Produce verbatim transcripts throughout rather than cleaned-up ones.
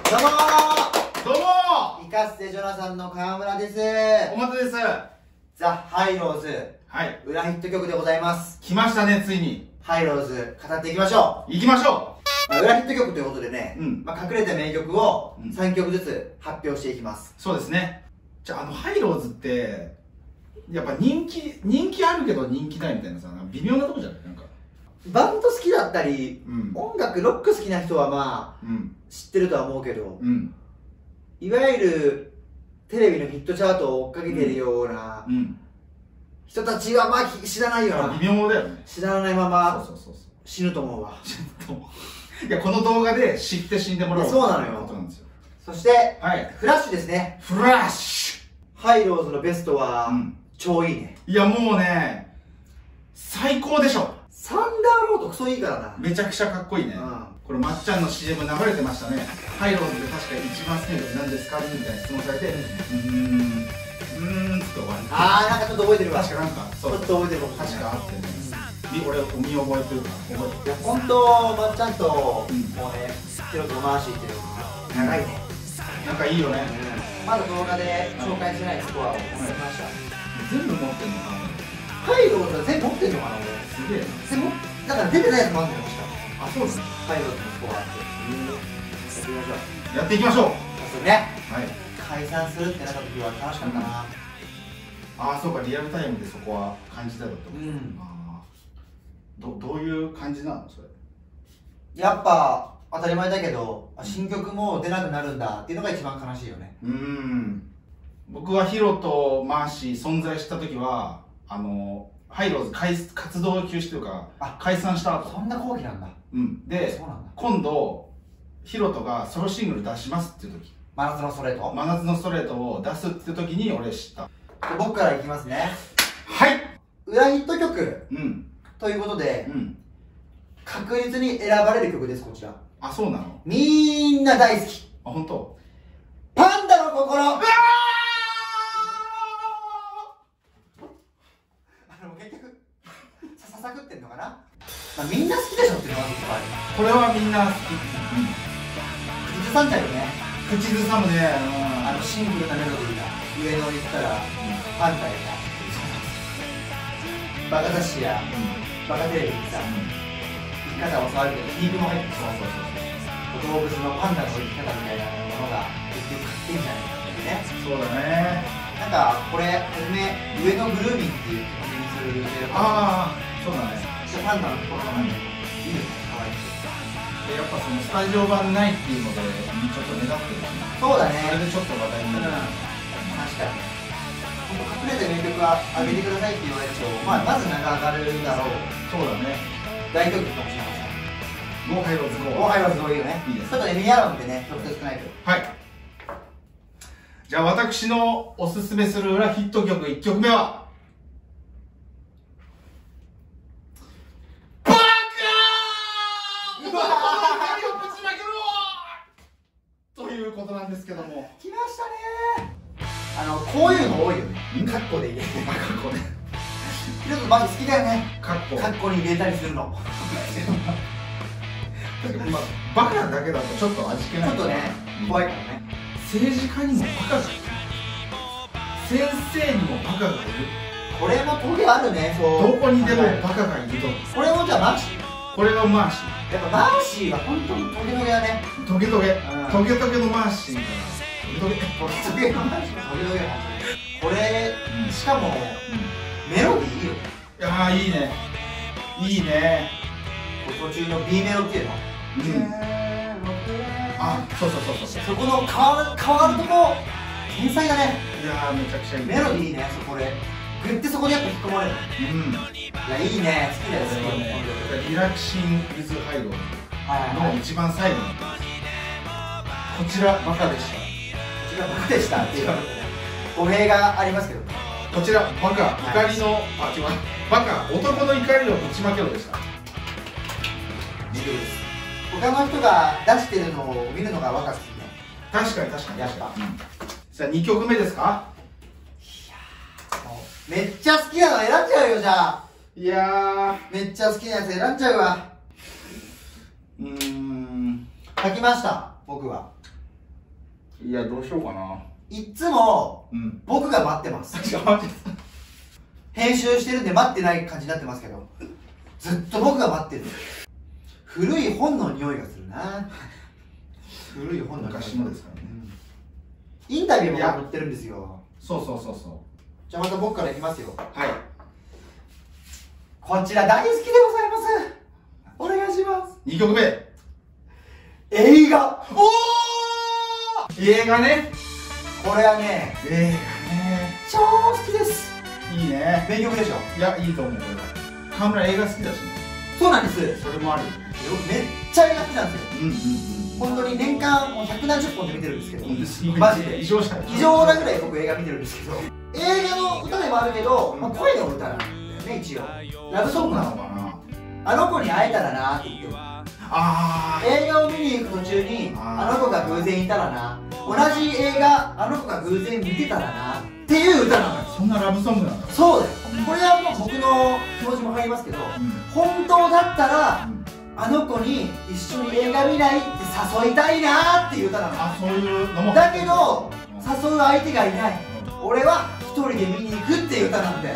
どうもーどうもイカステジョナサンの川村です。 ーおまたです。 ザ・ハイローズはい。 裏ヒット曲でございます。 来ましたね、ついに。 ハイローズ語っていきましょ行きましょう。まあ、裏ヒット曲ということでね、 うんまあ、隠れた名曲をうんさんきょくずつ発表していきます。 う。そうですね。じゃあ、あの、ハイローズって、やっぱ人気、人気あるけど人気ないみたいなさ、微妙なとこじゃないなんか。 バンド好きだったり、 うん。 音楽、ロック好きな人はまあ、 うん。 知ってるとは思うけど、 うん。 いわゆるテレビのヒットチャートを追っかけてるようなうん。 人たちはまあ知らないよな。 微妙だよね。 知らないままそうそうそうそう。 死ぬと思うわ。 ちょっと。いや、この動画で知って死んでもらおう。 そうなのよことなんですよ。 そして、 はい。 フラッシュですね。 フラッシハイローズのベストは、 ュうん。 超いいね。 いや、もうね、最高でしょ。 サンダーロードクソいいからな。 めちゃくちゃかっこいいね。 うんこれまっちゃんの シーエム 流れてましたね。ハイローズで確か一番好きな曲何ですかみたいな質問されて、うーん、うーんって終わり。 あー、なんかちょっと覚えてるわ。 確かなんか、そう。 ちょっと覚えてるかもしれない。 確かあってね。み俺、見覚えてるから覚えてる。 いや、ほんと、まっちゃんと、 うんもうね、ヒロとマーシーっていうのが長いね。 なんかいいよね。 まだ動画で紹介してないスコアを持ってきました。 全部持ってんのかなハイローズは全部持ってんのかな、俺。 すげえな。 全部、だから出てないやつもあるんだよ、 あ、そうですね。 ハイローズのスコアって。やってみましょう。 やっていきましょう。 そうね。 はい。 解散するってなった時は楽しかったな。 ああ、そうか、リアルタイムでそこは感じたよと。 うんああ。ど、どういう感じなのそれ。 やっぱ当たり前だけど、新曲も出なくなるんだっていうのが一番悲しいよね。 うーん。僕はヒロとマーシー存在した時は、あの、ハイローズ解活動休止というか、 あ解散した後。 そんな後期なんだ。 うん。でそう、なんだ。 今度、ヒロトがソロシングル出しますっていう時、 真夏のストレート。 真夏のストレートを出すっていう時に俺知った。 僕からいきますね。 はい裏ヒット曲うん。 ということで、 うん。 確実に選ばれる曲です、こちら。 あ、そうなのみんな大好き。 あ、本当。 パンダの心。あの、結局、さささくってんのかな、まあ、みんな好きでしょっていうのが結構ある。 これはみんな好き。 口ずさんじゃうよね。 うん。口ずさむね。 あのシンプルなメロディーが上野に行ったらパンダやバカ雑誌やバカテレビにさ生き方を触るけど皮肉も入ってきそうそう動物のパンダの生き方みたいなものが結局買ってんじゃないかってね。 そうだね。 なんかこれ初め上野グルーミンっていう曲にする予定だったああ、そうだね。 パンダのところがなんかいいよね、可愛くて。 でやっぱそのスタジオ版ないっていうのでちょっと目立ってるし、 そうだね。 それでちょっと話題にうん、 なる。 確かに。隠れた名曲は上げてくださいって言われると、まあ、まず名が上がるだろう。 そうだね。 大曲かもしれません。 ゴーハイローズゴー。 後輩はすごいよね。 いいですちょっとエミアロンってね、曲少ないけど。 はい。じゃあ私のおすすめする裏ヒット曲いっきょくめは、バカー男の怒りをぶちまけろということなんですけども。 来ましたねー。あの、こういうの多いよね。カッコで入れて。 あ、かっこね。 ちょっとまず好きだよね。 かっこ。 カッコに入れたりするの。 まあ、バカだけだとちょっと味気ない。 ちょっとね、怖いからね。 政治家にもバカがいる。先生にもバカがいる。 これもトゲあるね、そう。 どこにでもバカがいると。 これもじゃあマーシー。 これがマーシやっぱマーシーは本当にトゲトゲだね。 ー。トゲトゲ。 うんトゲトゲのマーシーから。トゲトゲ。 トゲトゲのマーシー。トゲトゲのマーシー。これ、 うんしかも、メロディーいいよね。 いやー、いいね。いいね。 途中の B メロっていうの。 うん。あ、そうそうそうそう。 そこの変わる、変わるとこ、天才だね。 いやー、めちゃくちゃいい。 メロディーいいね、そこで。グッてそこにやっぱ引っ込まれる。 うん。 いや、いいね、好きだよ、好きだよ。 リラクシング・ウィズ・ハイローはいはい。 の一番最後の。こちら、バカでした。 こちらバカでしたっていう語弊がありますけど。 こちら、バカ、怒りの、あ、違う、バカ、男の怒りをぶちまけろでした。 僕です。他の人が出してるのを見るのが若くてね。 確かに確かに。 やっぱ。 さあ、にきょくめですか。 もうめっちゃ好きなの選んじゃうよ、じゃあ。 いやー、 めっちゃ好きなやつ選んじゃうわ。 うーん。 書きました、僕は。 いや、どうしようかな。 いっつも、 うん、 僕が待ってます。編集してるんで待ってない感じになってますけど、ずっと僕が待ってる。古い本の匂いがするな。古い本の昔のですからね、 うん、インタビューも載ってるんですよ。 そうそうそうそう。 じゃあまた僕からいきますよ。 はい。 こちら大好きでございます。お願いします。 にきょくめ、 映画。おー、映画ね。 これはね、 映画ね、 超好きです。いいね。名曲でしょ。 いや、いいと思う。これ河村映画好きだしね。 そうなんです。 それもある。 めっちゃ映画好きなんですよ。 うんうんうん。 本当に年間もうひゃくなんじゅっぽんで見てるんですけど、 マジで異常者異常なぐらい僕映画見てるんですけど、映画の歌でもあるけど、まあ、声の歌なんだよね。一応ラブソングなのかな。あの子に会えたらなって言ってる。あ映画を見に行く途中にあの子が偶然いたらな、同じ映画あの子が偶然見てたらなっていう歌なのよ。 そんなラブソングなんだ。 そうだよ。これはもう僕の気持ちも入りますけど、うん、本当だったら、うん、あの子に一緒に映画見ないって誘いたいなっていう歌なの。あ、そういうのも。だけど、うん、誘う相手がいない、うん、俺は一人で見に行くっていう歌なんで、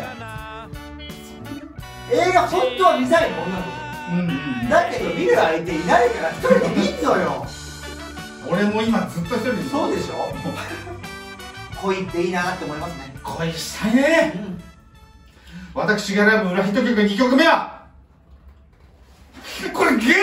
映画本当は見たいの、女の子。うんうん、だけど見る相手いないから一人で見んのよ。 俺も今ずっと一人で。 そうでしょ。恋っていいなって思いますね。 恋したいね、うん、私が選ぶ裏ヒット曲にきょくめはこれゲルゲル。めっちゃ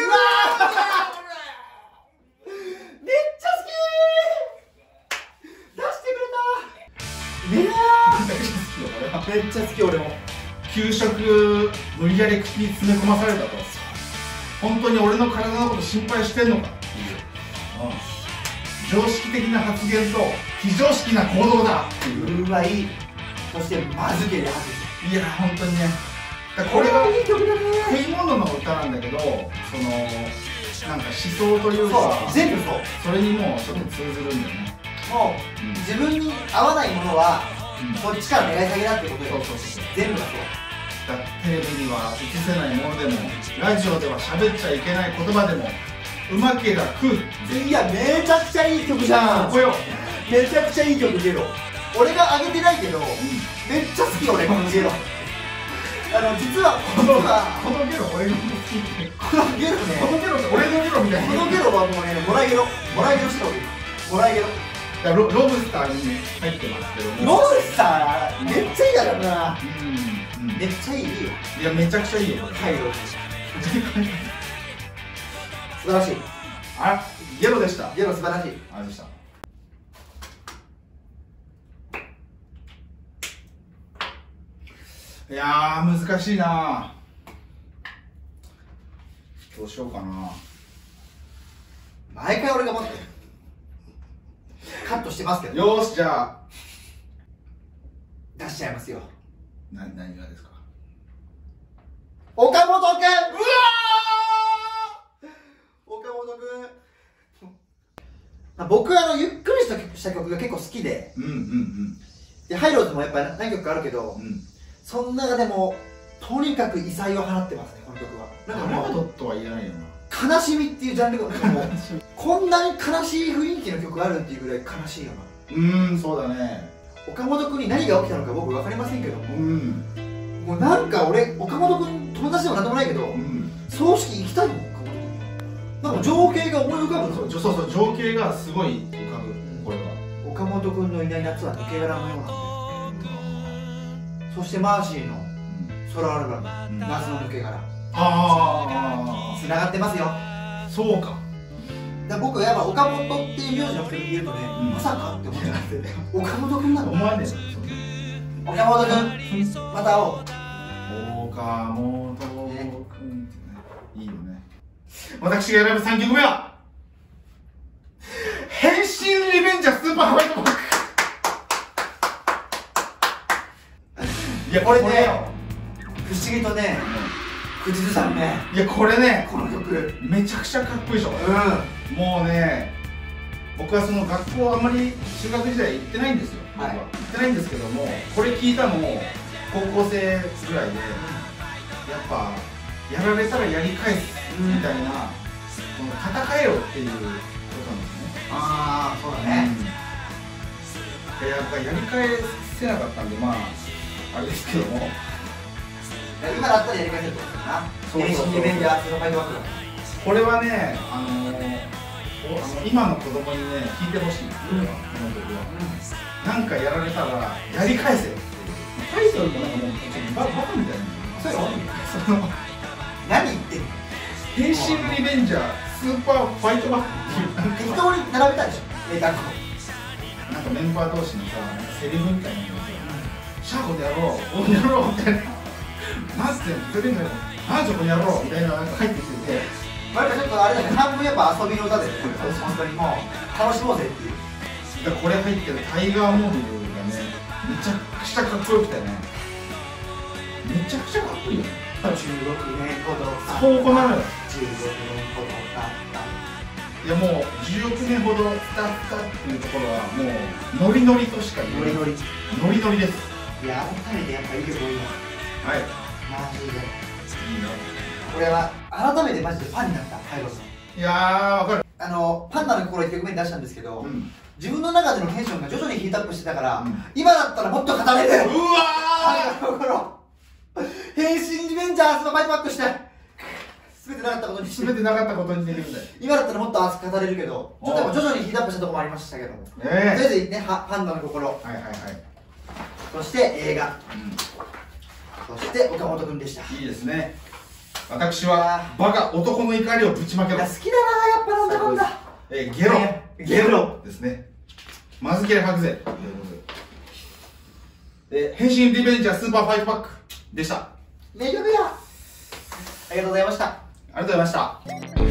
好き。出してくれた。ねえ、めっちゃ好き。俺も給食無理やり口に詰め込まされたと。本当に俺の体のこと心配してんのかっていう、うん、常識的な発言と非常識な行動だっていう。 うわ、いい。そしてまずけりゃはず。 いや本当にね、だこれがいい曲だね。食い物の歌なんだけど、そのなんか思想というか全部そう。 それにもうちょっと通ずるんだよね。 もう、うん、自分に合わないものは、うん、こっちから願い下げだってことで。そうそうそう、全部がそう。 テレビには映せないものでもラジオでは喋っちゃいけない言葉でもうまけりゃ食う。 いや、めちゃくちゃいい曲じゃん。ここよ。めちゃくちゃいい曲ゲロ。俺が上げてないけど、うん、めっちゃ好き。俺このゲロ。あの実はこのこのゲロ俺の好き。 このゲロね、 このゲロって俺のゲロみたいな。 このゲロはもうね、もらいゲロ、もらいゲロしてた俺。もらいゲロ。 ロ, ロブスターに入ってますけども。 ロブスターめっちゃいいだろうな。うん、めっちゃいいよ。 いや、めちゃくちゃいいよ。 はい、素晴らしい。 あ、ゲロでした。 ゲロ素晴らしい。 あれでした。いやー、難しいな。どうしようかな。 毎回俺が持ってる。カットしてますけど。 よーし、じゃあ出しちゃいますよ。 な、何がですか。 岡本君。うわー、岡本君。僕はあのゆっくりした曲が結構好きで、うんうんうん、でハイローズもやっぱり何曲かあるけど、うん、その中でもとにかく異彩を放ってますね、この曲は。 なんかバラードとは言えないよな。悲しみっていうジャンルがもうこんなに悲しい雰囲気の曲あるっていうぐらい悲しいよな。 うーん、そうだね。 岡本君に何が起きたのか僕分かりませんけども、うん、もうなんか俺岡本君友達でもなんでもないけど、うん、葬式行きたいもん。岡本君なんか情景が思い浮かぶの。 そうそうそう、情景がすごい浮かぶ、うん、これは。 岡本君のいない夏は抜け殻のようなんで、うん、そしてマーシーのソロアルバム、うん、夏の抜け殻。ああ、つながってますよ。 そうか。 だ僕はやっぱ岡本っていう名字の人に言うとね、うん、まさかって思っちゃって岡本君なの。 思わねえよ。 岡本君、また会おう。 岡本君、ね、いいよね。私が選ぶさんきょくめは変身リベンジャースーパーホワイトバック。いやこれね、不思議とね、口ずさんね。 いやこれね、 この曲めちゃくちゃかっこいいでしょ。うん、もうね、僕はその学校あんまり中学時代行ってないんですよ。はい、行ってないんですけども、これ聞いたのも高校生ぐらいで、やっぱやられたらやり返すみたいな、この戦えよっていうことなんですね。 ああ、そうだね。 いや、やり返せなかったんで、まああれですけども、 今だったらやり返せるってことだな。変身リベンジャーズのファイトバックだ。 これはね、あのー、あの今の子供にね、聞いてほしいんですよ、この曲は。なんかやられたら、やり返せよっていう。タイトルもなんかもう、ちょっとバカみたいな。 そうよ。何言ってんの。 変身リベンジャースーパーファイトバックっていう、 適当に並べたでしょ、英単語。 なんかメンバー同士のさ、なんかセリフみたいなのがさ、シャーコでやろう、おやろうみたいな、マジでそれでも、なんじゃこやろうみたいななんか入ってきてて、 なんかちょっとあれだね、半分やっぱ遊びの歌で、本当にもう楽しもうぜっていう。 だからこれ入ってるタイガーモビルがね、めちゃくちゃかっこよくてね、めちゃくちゃかっこいいよね。 じゅうろくねんほどそうこなのよ。 じゅうろくねんほど経った。 いやもうじゅうろくねんほど経ったっていうところはもうノリノリとしか言えない。ノリノリノリノリです。 いや、改めてやっぱいい曲多いわ。 はい、 マジでいいね。 こ俺は改めてマジでファンになった、ハイローさん。 いやー、わかる。 あのパンダの心いち曲目に出したんですけど、うん、自分の中でのテンションが徐々にヒートアップしてたから、うん、今だったらもっと語れる。うわー、変身リベンジャーズのファイトバックして全てなかったことにして全てなかったことにできるんだよ。 今だったらもっと熱く語れるけど、ちょっと徐々にヒートアップしたところもありましたけども、えー、とりあえずね、パンダの心、はいはいはい、そして映画、うん、そして岡本君でした。 いいですね。私はバカ男の怒りをぶちまけろ。 好きだな、やっぱなんだなんだ。 えー、ゲロ、 ゲロですね。まずけれ吐くぜ。で、変身リベンジャースーパーファイトバックでした。 名曲や。ありがとうございました。 ありがとうございました。